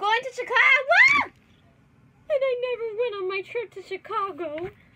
Going to Chicago! And I never went on my trip to Chicago.